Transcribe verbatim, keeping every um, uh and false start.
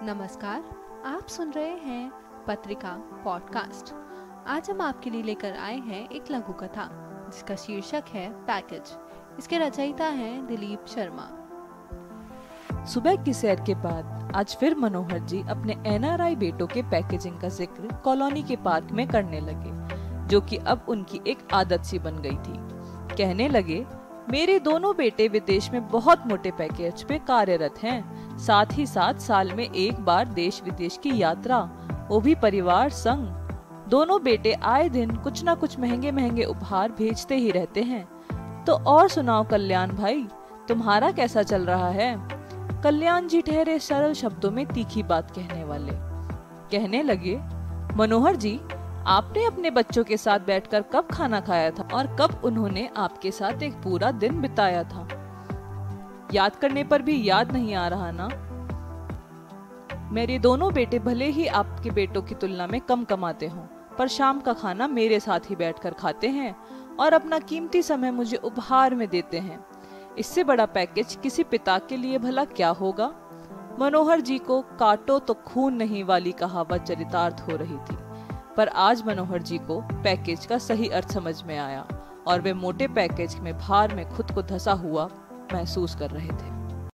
नमस्कार, आप सुन रहे हैं पत्रिका पॉडकास्ट। आज हम आपके लिए लेकर आए हैं एक लघु कथा जिसका शीर्षक है पैकेज। इसके रचयिता हैं दिलीप शर्मा। सुबह की सैर के बाद आज फिर मनोहर जी अपने एन आर आई बेटों के पैकेजिंग का जिक्र कॉलोनी के पार्क में करने लगे, जो कि अब उनकी एक आदत सी बन गई थी। कहने लगे, मेरे दोनों बेटे विदेश में बहुत मोटे पैकेज पे कार्यरत हैं, साथ ही साथ साल में एक बार देश विदेश की यात्रा, वो भी परिवार संग। दोनों बेटे आए दिन कुछ ना कुछ महंगे महंगे उपहार भेजते ही रहते हैं। तो और सुनाओ कल्याण भाई, तुम्हारा कैसा चल रहा है? कल्याण जी ठहरे सरल शब्दों में तीखी बात कहने वाले। कहने लगे, मनोहर जी, आपने अपने बच्चों के साथ बैठकर कब खाना खाया था और कब उन्होंने आपके साथ एक पूरा दिन बिताया था? याद करने पर भी याद नहीं आ रहा ना? मेरे दोनों बेटे भले ही आपके बेटों की तुलना में कम कमाते हों, पर शाम का खाना मेरे साथ ही बैठकर खाते हैं और अपना कीमती समय मुझे उपहार में देते हैं। इससे बड़ा पैकेज किसी पिता के लिए भला क्या होगा? मनोहर जी को काटो तो खून नहीं वाली कहावत चरितार्थ हो रही थी, पर आज मनोहर जी को पैकेज का सही अर्थ समझ में आया और वे मोटे पैकेज में भार में खुद को धंसा हुआ महसूस कर रहे थे।